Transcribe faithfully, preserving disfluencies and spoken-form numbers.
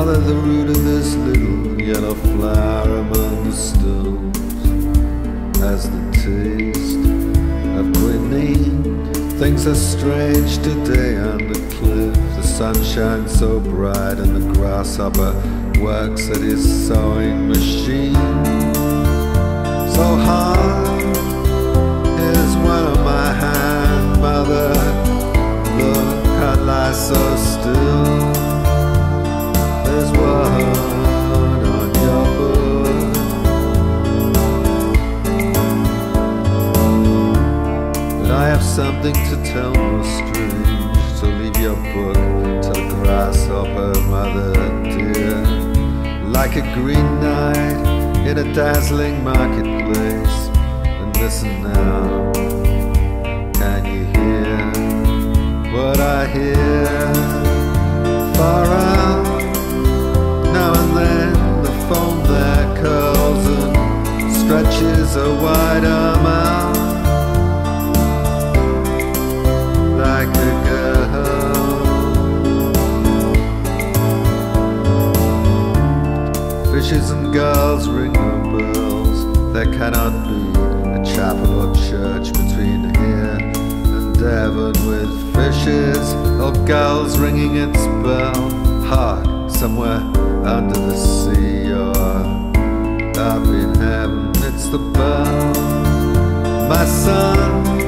Smell the root of this little yellow flower among the stones, as the taste of quinine. Things are strange today on the cliff. The sun shines so bright and the grasshopper works at his sewing machine. So hard is one of my hand, mother. Look, I lie so still. There's one on your book. But I have something to tell, most strange. So leave your book to the grasshopper, mother dear. Like a green night in a dazzling marketplace. And listen now, can you hear what I hear? Far out, now and then the foam there curls and stretches a wide arm out, like a girl. Fishes and gulls ring no bells. There cannot be a chapel or church between here and Devon, with fishes or gulls ringing its bell. Hark, somewhere under the sea or up in heaven, it's the bell. My son,